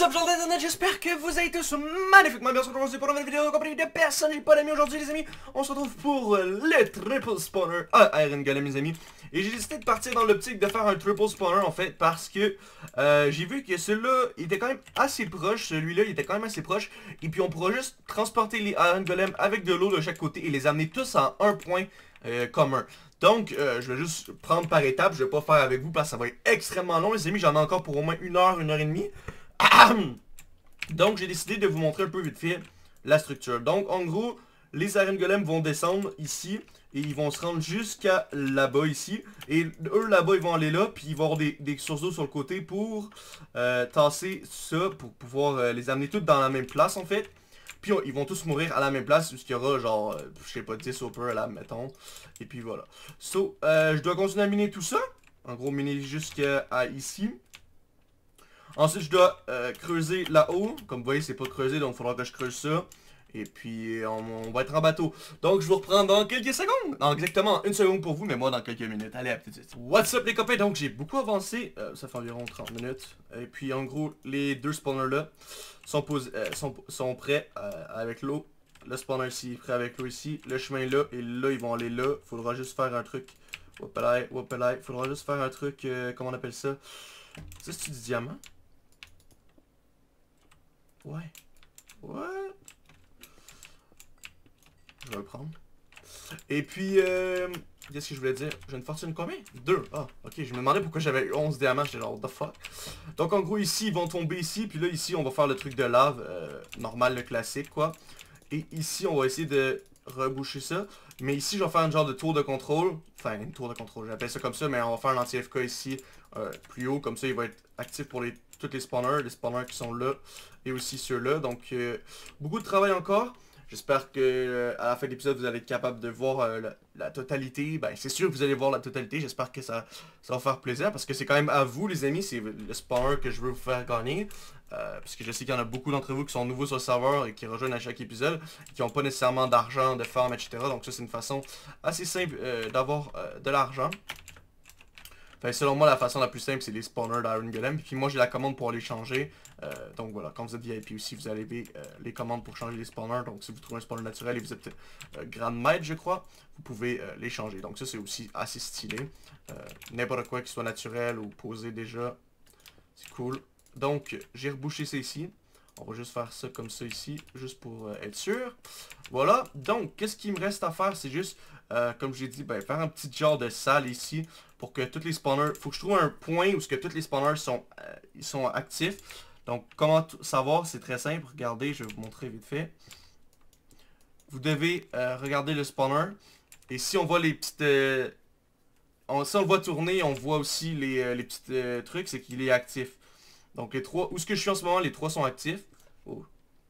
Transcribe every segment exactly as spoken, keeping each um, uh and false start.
What's up, gens d'internet, j'espère que vous allez tous magnifiquement bien. On se retrouve pour une nouvelle vidéo compagnie de personne. J'ai pas d'amis aujourd'hui, les amis. On se retrouve pour euh, le triple spawner à Iron Golem, mes amis. Et j'ai décidé de partir dans l'optique de faire un triple spawner en fait parce que euh, j'ai vu que celui-là il était quand même assez proche. Celui-là il était quand même assez proche. Et puis on pourra juste transporter les Iron Golem avec de l'eau de chaque côté et les amener tous en un point euh, commun. Donc, euh, je vais juste prendre par étapes, je vais pas faire avec vous parce que ça va être extrêmement long, les amis. J'en ai encore pour au moins une heure, une heure et demie. Donc, j'ai décidé de vous montrer un peu vite fait la structure. Donc, en gros, les Iron Golem vont descendre ici et ils vont se rendre jusqu'à là-bas ici. Et eux, là-bas, ils vont aller là, puis ils vont avoir des, des sources d'eau sur le côté pour euh, tasser ça, pour pouvoir euh, les amener toutes dans la même place, en fait. Puis ils vont tous mourir à la même place, puisqu'il y aura genre, euh, je sais pas, dix hoppers là, mettons. Et puis voilà. So, euh, je dois continuer à miner tout ça. En gros, miner jusqu'à ici. Ensuite, je dois euh, creuser là-haut. Comme vous voyez, c'est pas creusé, donc il faudra que je creuse ça. Et puis, on, on va être en bateau. Donc, je vous reprends dans quelques secondes. Non, exactement une seconde pour vous, mais moi dans quelques minutes. Allez, à tout de suite. What's up les copains? Donc, j'ai beaucoup avancé. Euh, ça fait environ trente minutes. Et puis, en gros, les deux spawners-là sont, euh, sont, sont prêts euh, avec l'eau. Le spawner ici est prêt avec l'eau ici. Le chemin là, et là, ils vont aller là. Faudra juste faire un truc. Whoopalai, whoopalai. Faudra juste faire un truc, euh, comment on appelle ça? Ça, c'est du diamant? Ouais. Ouais. Je vais le prendre. Et puis, euh, qu'est-ce que je voulais dire? J'ai une fortune combien? Deux. Ah, ok. Je me demandais pourquoi j'avais onze diamants. J'étais genre, what the fuck? Donc, en gros, ici, ils vont tomber ici. Puis là, ici, on va faire le truc de lave. Euh, normal, le classique, quoi. Et ici, on va essayer de reboucher ça. Mais ici, je vais faire un genre de tour de contrôle. Enfin, une tour de contrôle. J'appelle ça comme ça. Mais on va faire un anti-F K ici. Euh, plus haut. Comme ça, il va être actif pour les, tous les spawners. Les spawners qui sont là. Et aussi ceux-là. Donc, euh, beaucoup de travail encore. J'espère que euh, à la fin de l'épisode, vous allez être capable de voir euh, la, la totalité. Ben, c'est sûr que vous allez voir la totalité. J'espère que ça, ça va faire plaisir. Parce que c'est quand même à vous, les amis. C'est le spawner que je veux vous faire gagner. Euh, parce que je sais qu'il y en a beaucoup d'entre vous qui sont nouveaux sur le serveur et qui rejoignent à chaque épisode. Et qui n'ont pas nécessairement d'argent, de farm, et cetera. Donc ça, c'est une façon assez simple euh, d'avoir euh, de l'argent. Enfin, selon moi, la façon la plus simple, c'est les spawners d'Iron Golem. Puis moi, j'ai la commande pour les changer. Euh, donc voilà, quand vous êtes V I P aussi, vous avez euh, les commandes pour changer les spawners. Donc si vous trouvez un spawner naturel et vous êtes euh, Grand Maître, je crois, vous pouvez euh, les changer. Donc ça, c'est aussi assez stylé. Euh, N'importe quoi qui soit naturel ou posé déjà, c'est cool. Donc, j'ai rebouché ça ici. On va juste faire ça comme ça ici, juste pour euh, être sûr. Voilà, donc, qu'est-ce qu'il me reste à faire? C'est juste, euh, comme j'ai dit, ben, faire un petit genre de salle ici pour que tous les spawners... Faut que je trouve un point où ce que tous les spawners sont, euh, ils sont actifs. Donc, comment savoir? C'est très simple. Regardez, je vais vous montrer vite fait. Vous devez euh, regarder le spawner. Et si on voit les petites... Euh, on, si on le voit tourner, on voit aussi les, euh, les petits euh, trucs, c'est qu'il est actif. Donc les trois, où est-ce que je suis en ce moment, les trois sont actifs. Oh.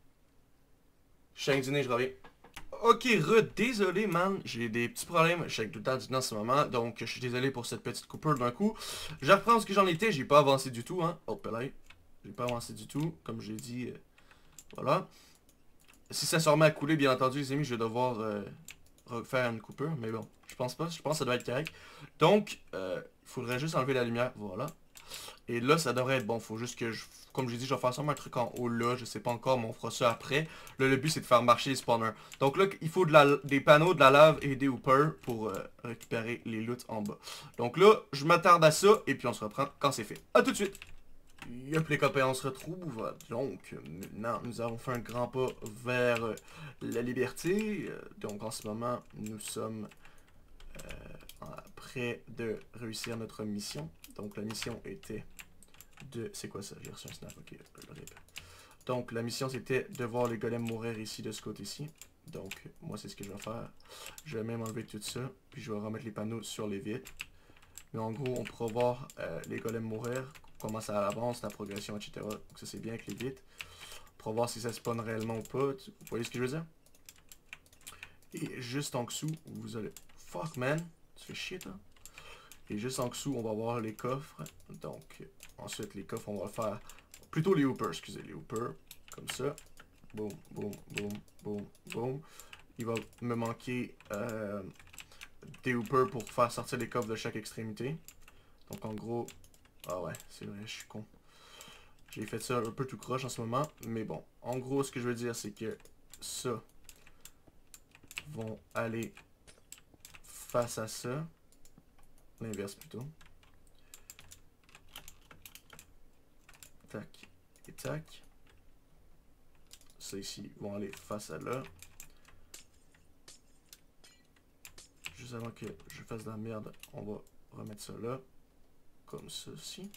Je suis avec du nez, je reviens. Ok, re, désolé man, j'ai des petits problèmes, je suis avec tout le temps du nez en ce moment, donc je suis désolé pour cette petite coupure d'un coup. Je reprends ce que j'en étais, j'ai pas avancé du tout, hein. Hop là, j'ai pas avancé du tout, comme j'ai dit, euh, voilà. Si ça se remet à couler, bien entendu les amis, je vais devoir euh, refaire une coupure, mais bon, je pense pas, je pense que ça doit être correct. Donc, euh, il faudrait juste enlever la lumière, voilà. Et là, ça devrait être bon. Faut juste que, je, comme j'ai dit, je vais faire sûrement un truc en haut là. Je sais pas encore, mais on fera ça après. Là, le but, c'est de faire marcher les spawners. Donc là, il faut de la, des panneaux, de la lave et des hoopers pour euh, récupérer les loots en bas. Donc là, je m'attarde à ça et puis on se reprend quand c'est fait. A tout de suite. Yep les copains, on se retrouve. Donc, maintenant, nous avons fait un grand pas vers euh, la liberté. Donc en ce moment, nous sommes euh, près de réussir notre mission. Donc la mission était de... C'est quoi ça? J'ai reçu un snap, ok. Donc la mission c'était de voir les golems mourir ici de ce côté-ci. Donc moi c'est ce que je vais faire. Je vais même enlever tout ça. Puis je vais remettre les panneaux sur les vitres. Mais en gros on pourra voir euh, les golems mourir. Comment ça avance, la progression, et cetera. Donc ça c'est bien avec les vitres. On pourra voir si ça spawn réellement ou pas. Vous voyez ce que je veux dire? Et juste en dessous, vous allez... Fuck man, tu fais chier toi. Et juste en dessous, on va voir les coffres. Donc, ensuite, les coffres, on va faire... Plutôt les hoopers, excusez, les hoopers. Comme ça. Boum, boum, boum, boum, boum. Il va me manquer euh, des hoopers pour faire sortir les coffres de chaque extrémité. Donc, en gros... Ah ouais, c'est vrai, je suis con. J'ai fait ça un peu tout croche en ce moment. Mais bon, en gros, ce que je veux dire, c'est que ça vont aller face à ça. L'inverse plutôt. Tac et tac. Ça ici vont aller face à là. Juste avant que je fasse de la merde, on va remettre ça là. Comme ceci.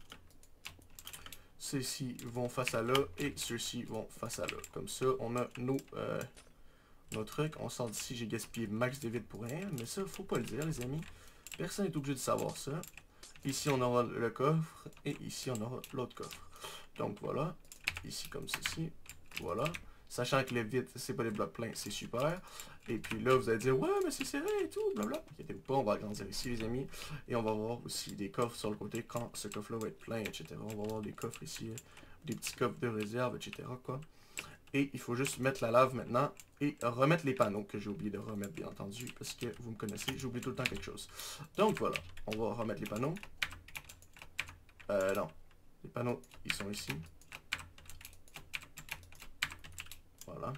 Ceux-ci vont face à là et ceux-ci vont face à là. Comme ça, on a nos, euh, nos trucs. On sort d'ici, j'ai gaspillé max de vide pour rien. Mais ça, faut pas le dire, les amis. Personne n'est obligé de savoir ça. Ici, on aura le coffre. Et ici, on aura l'autre coffre. Donc, voilà. Ici, comme ceci. Voilà. Sachant que les vitres, c'est pas des blocs pleins, c'est super. Et puis là, vous allez dire, ouais, mais c'est serré et tout, blabla. Inquiétez-vous pas, on va agrandir ici, les amis. Et on va voir aussi des coffres sur le côté quand ce coffre-là va être plein, et cetera. On va avoir des coffres ici, des petits coffres de réserve, et cetera. Quoi. Et il faut juste mettre la lave maintenant et remettre les panneaux, que j'ai oublié de remettre, bien entendu, parce que vous me connaissez, j'oublie tout le temps quelque chose. Donc voilà, on va remettre les panneaux. Euh, non. Les panneaux, ils sont ici. Voilà.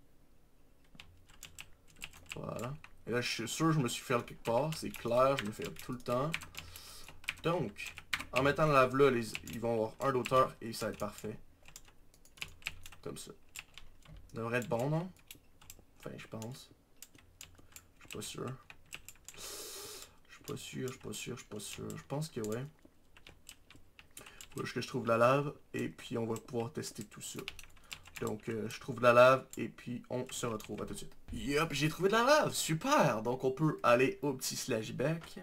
Voilà. Et là, je suis sûr que je me suis fait quelque part. C'est clair, je me fais tout le temps. Donc, en mettant la lave là, les, ils vont avoir un d'auteur et ça va être parfait. Comme ça. Ça devrait être bon, non? Enfin, je pense. Je suis pas sûr. Je suis pas sûr, je suis pas sûr, je suis pas sûr. Je pense que ouais. Faut juste que je trouve la lave et puis on va pouvoir tester tout ça. Donc, euh, je trouve de la lave et puis on se retrouve. À tout de suite. Yup, j'ai trouvé de la lave. Super. Donc, on peut aller au petit slash back.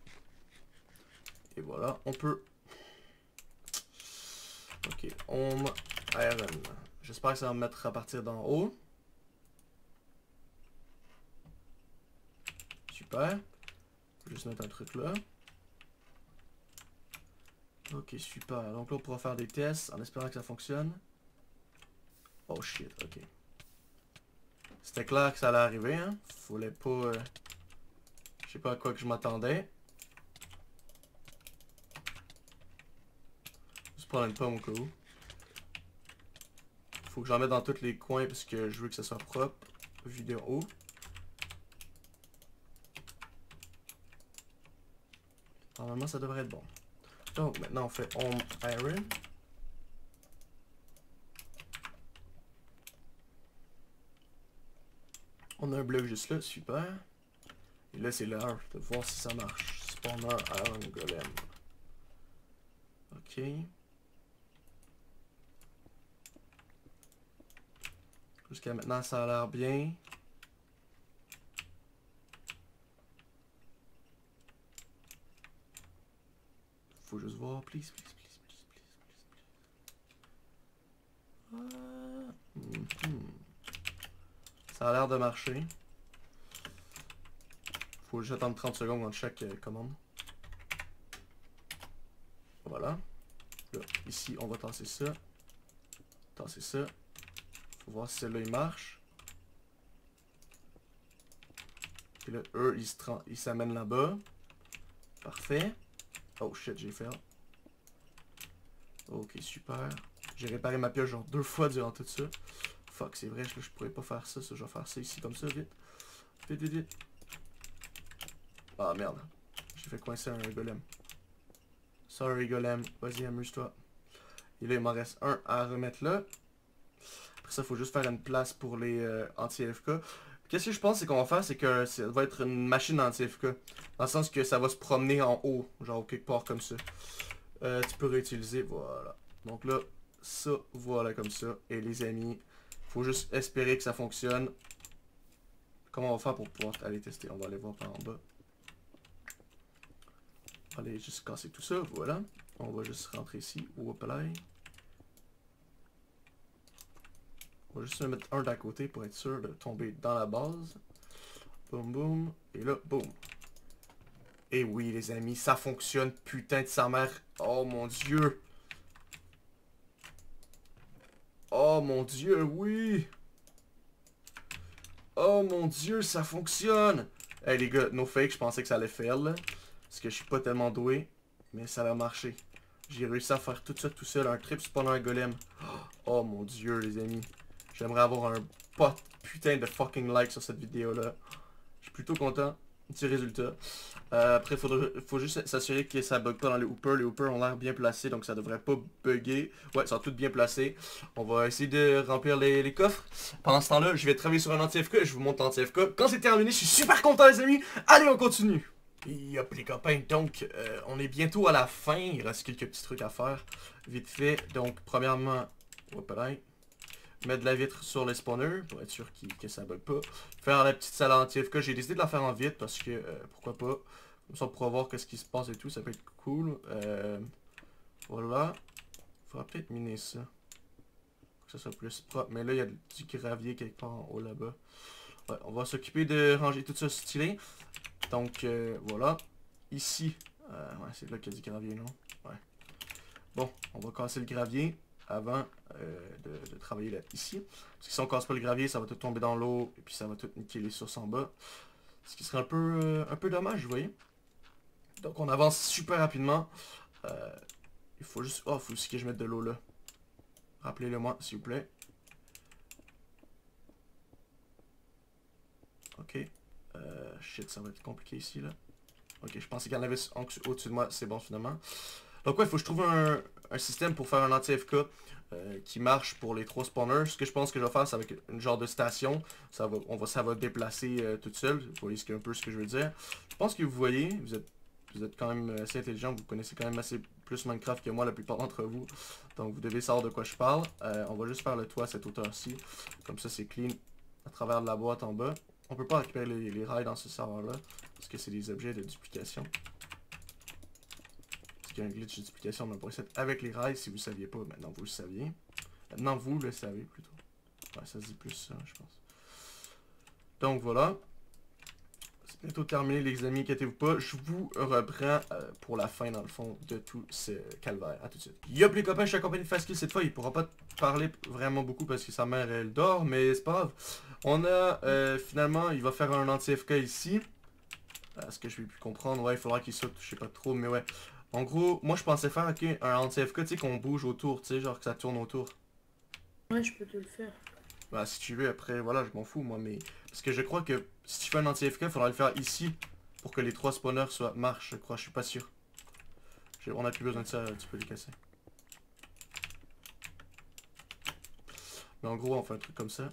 Et voilà, on peut... Ok, home iron. J'espère que ça va me mettre à partir d'en haut. Super. Je vais juste mettre un truc là. Ok, super. Donc là, on pourra faire des tests en espérant que ça fonctionne. Oh shit, ok. C'était clair que ça allait arriver, hein. Fallait pas... Euh... Je sais pas à quoi que je m'attendais. Juste prendre une pomme au cas où. Faut que j'en mette dans tous les coins parce que je veux que ça soit propre. Vidéo. Normalement, ça devrait être bon. Donc, maintenant, on fait home iron. On a un bloc juste là, super. Et là, c'est l'heure de voir si ça marche. Spawner Iron Golem. Ok. Jusqu'à maintenant, ça a l'air bien. Faut juste voir, please, please, please, please, please, please. Ah. Mm-hmm. Ça a l'air de marcher. Faut juste attendre trente secondes entre chaque euh, commande. Voilà. Là, ici, on va tasser ça. Tasser ça. Faut voir si celle-là, il marche. Et là, eux, ils s'amènent là-bas. Parfait. Oh shit, j'ai fait. Ok, super. J'ai réparé ma pioche genre deux fois durant tout ça. Fuck, c'est vrai, je, je pourrais pas faire ça, ça. Je vais faire ça ici comme ça, vite. Vite, vite, vite. Ah merde. J'ai fait coincer un golem. Sorry golem. Vas-y, amuse-toi. Et là, il m'en reste un à remettre là. Après ça, il faut juste faire une place pour les euh, anti-L F K. Qu'est-ce que je pense c'est qu'on va faire, c'est que ça va être une machine anti-F K. Dans le sens que ça va se promener en haut, genre quelque part comme ça. Euh, tu peux réutiliser, voilà. Donc là, ça, voilà comme ça. Et les amis, faut juste espérer que ça fonctionne. Comment on va faire pour pouvoir aller tester? On va aller voir par en bas. On va aller juste casser tout ça, voilà. On va juste rentrer ici, au palais. On va juste se mettre un d'à côté pour être sûr de tomber dans la base. Boum boum. Et là, boum. Et oui les amis, ça fonctionne, putain de sa mère. Oh mon dieu. Oh mon dieu, oui. Oh mon dieu, ça fonctionne. Hey les gars, no fake, je pensais que ça allait faire là. Parce que je suis pas tellement doué. Mais ça a marché. J'ai réussi à faire tout ça tout seul, un trip spawner golem. Oh mon dieu les amis. J'aimerais avoir un pas putain de fucking like sur cette vidéo là. Je suis plutôt content du résultat. Euh, après, il faut juste s'assurer que ça bug pas dans les hoopers. Les hoopers ont l'air bien placés, donc ça devrait pas bugger. Ouais, ils sont tous bien placés. On va essayer de remplir les, les coffres. Pendant ce temps-là, je vais travailler sur un anti-F K. Je vous montre l'anti-F K. Quand c'est terminé, je suis super content les amis. Allez, on continue. Yop les copains, donc euh, on est bientôt à la fin. Il reste quelques petits trucs à faire. Vite fait. Donc, premièrement, hop là. Mettre de la vitre sur les spawners pour être sûr qu que ça bug pas. Faire la petite salle anti-F K. J'ai décidé de la faire en vite parce que euh, pourquoi pas. Comme ça on pourra voir qu'est-ce qui se passe et tout. Ça peut être cool. Euh, voilà. Faudra peut-être miner ça. Pour que ça soit plus propre. Mais là il y a du gravier quelque part en haut là-bas. Ouais, on va s'occuper de ranger tout ça stylé. Donc euh, voilà. Ici. Euh, ouais, c'est là qu'il y a du gravier, non? Ouais. Bon, on va casser le gravier avant euh, de, de travailler là ici. Parce que si on casse pas le gravier, ça va tout tomber dans l'eau et puis ça va tout niquer les sources en bas. Ce qui serait un peu euh, un peu dommage, vous voyez. Donc on avance super rapidement. Euh, il faut juste... Oh, il faut aussi que je mette de l'eau là. Rappelez-le moi, s'il vous plaît. Ok. Euh, shit, ça va être compliqué ici là. Ok, je pensais qu'il y en avait au-dessus de moi. C'est bon finalement. Donc ouais, il faut que je trouve un, un système pour faire un anti-F K euh, qui marche pour les trois spawners. Ce que je pense que je vais faire, c'est avec une genre de station. Ça va, on va, ça va déplacer euh, toute seule. Vous voyez ce que, un peu ce que je veux dire. Je pense que vous voyez, vous êtes, vous êtes quand même assez intelligent. Vous connaissez quand même assez plus Minecraft que moi, la plupart d'entre vous. Donc vous devez savoir de quoi je parle. Euh, on va juste faire le toit à cette hauteur-ci. Comme ça, c'est clean à travers de la boîte en bas. On peut pas récupérer les, les rails dans ce serveur-là. Parce que c'est des objets de duplication. Il y a un glitch de duplication d'un preset avec les rails. Si vous ne saviez pas, maintenant vous le saviez. Maintenant vous le savez plutôt. Ouais, ça se dit plus ça, je pense. Donc voilà. C'est bientôt terminé les amis, inquiétez-vous pas. Je vous reprends euh, pour la fin dans le fond de tout ce calvaire. A tout de suite. Yop les copains, je suis accompagné de Fastkill cette fois. Il pourra pas parler vraiment beaucoup parce que sa mère elle dort, mais c'est pas grave. On a euh, finalement, il va faire un anti-F K ici. Est-ce que je vais plus comprendre? Ouais, il faudra qu'il saute, je sais pas trop, mais ouais. En gros, moi je pensais faire okay, un anti-F K, tu sais, qu'on bouge autour, tu sais, genre que ça tourne autour. Ouais, je peux te le faire. Bah, si tu veux, après, voilà, je m'en fous, moi, mais... Parce que je crois que si tu fais un anti-F K, il faudra le faire ici, pour que les trois spawners soient marche, je crois, je suis pas sûr. Je... On a plus besoin de ça, tu peux les casser. Mais en gros, on fait un truc comme ça.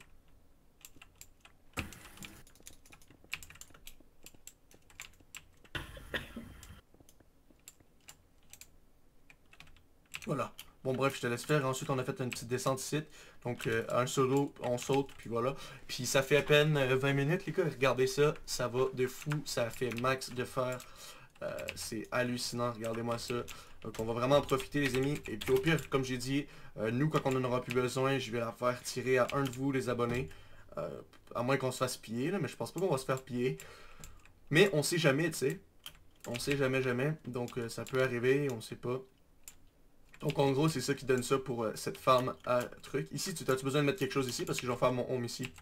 Voilà. Bon bref, je te laisse faire. Ensuite, on a fait une petite descente ici. Donc, euh, un solo, on saute, puis voilà. Puis ça fait à peine euh, vingt minutes, les gars. Regardez ça. Ça va de fou. Ça fait max de fer. Euh, c'est hallucinant. Regardez-moi ça. Donc, on va vraiment en profiter, les amis. Et puis, au pire, comme j'ai dit, euh, nous, quand on en aura plus besoin, je vais la faire tirer à un de vous, les abonnés. Euh, à moins qu'on se fasse piller, là. Mais je pense pas qu'on va se faire piller. Mais on sait jamais, tu sais. On sait jamais, jamais. Donc, euh, ça peut arriver. On sait pas. Donc en gros c'est ça qui donne ça pour euh, cette farm à truc. Ici tu as-tu besoin de mettre quelque chose ici parce que je vais faire mon home ici.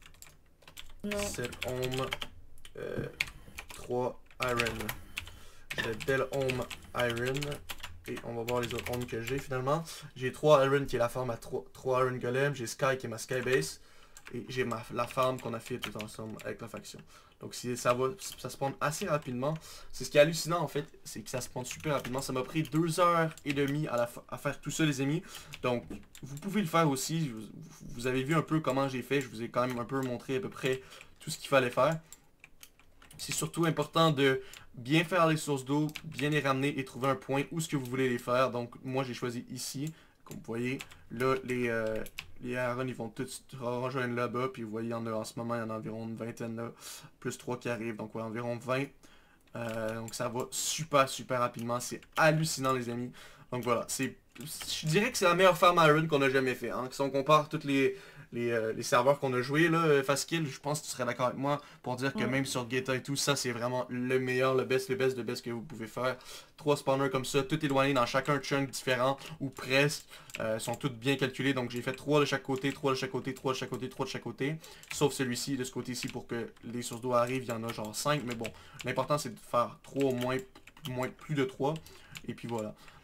Non. Set home euh, trois iron. J'ai belle home iron. Et on va voir les autres homes que j'ai finalement. J'ai trois iron qui est la farm à trois iron golem. J'ai Sky qui est ma sky base. Et j'ai ma la farm qu'on a fait tout ensemble avec la faction. Donc si ça va, ça spawn assez rapidement. C'est ce qui est hallucinant en fait, c'est que ça spawn super rapidement. Ça m'a pris deux heures et demie à, la à faire tout ça les amis. Donc vous pouvez le faire aussi. Vous, vous avez vu un peu comment j'ai fait. Je vous ai quand même un peu montré à peu près tout ce qu'il fallait faire. C'est surtout important de bien faire les sources d'eau, bien les ramener et trouver un point où ce que vous voulez les faire. Donc moi j'ai choisi ici. Comme vous voyez, là les, euh, les Iron ils vont tous rejoindre là-bas. Puis vous voyez, il y en a en ce moment, il y en a environ une vingtaine là. Plus trois qui arrivent, donc ouais, environ vingt. Euh, donc ça va super super rapidement. C'est hallucinant les amis. Donc voilà, c'est, je dirais que c'est la meilleure farm Iron qu'on a jamais fait. Hein. Si on compare toutes les... Les, euh, les serveurs qu'on a joué là, Fastkill, je pense que tu serais d'accord avec moi pour dire que Ouais. même sur Geta et tout, ça c'est vraiment le meilleur, le best, le best, le best que vous pouvez faire. Trois spawners comme ça, tout éloigné dans chacun chunk différent, ou presque, euh, sont toutes bien calculés. Donc j'ai fait trois de chaque côté, trois de chaque côté, trois de chaque côté, trois de chaque côté. Sauf celui-ci, de ce côté-ci, pour que les sources d'eau arrivent, il y en a genre cinq. Mais bon, l'important c'est de faire trois au moins, moins plus de trois. Et puis voilà.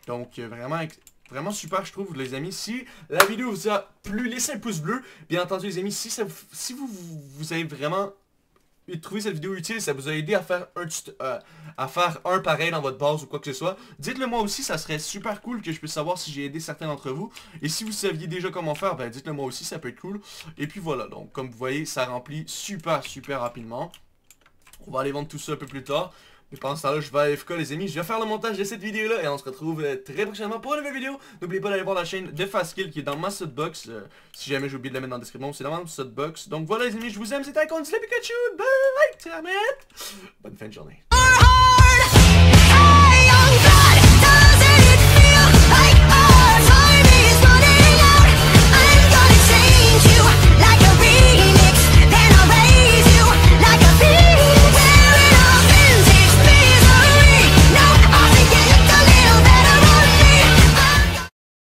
Donc, euh, vraiment, vraiment super, je trouve, les amis. Si la vidéo vous a plu, laissez un pouce bleu. Bien entendu, les amis, si, ça vous, si vous, vous, vous avez vraiment trouvé cette vidéo utile, ça vous a aidé à faire un euh, à faire un pareil dans votre base ou quoi que ce soit, dites-le moi aussi, ça serait super cool que je puisse savoir si j'ai aidé certains d'entre vous. Et si vous saviez déjà comment faire, ben dites-le moi aussi, ça peut être cool. Et puis voilà, donc comme vous voyez, ça remplit super super rapidement. On va aller vendre tout ça un peu plus tard. Mais pendant ce temps-là, je vais à A F K, les amis. Je vais faire le montage de cette vidéo-là et on se retrouve euh, très prochainement pour une nouvelle vidéo. N'oubliez pas d'aller voir la chaîne de Fastkill qui est dans ma softbox. Euh, si jamais j'ai oublié de la mettre dans la description, c'est dans ma softbox. Donc voilà, les amis, je vous aime. C'était Icon, c'est le Pikachu. Bye, termine. Bonne fin de journée.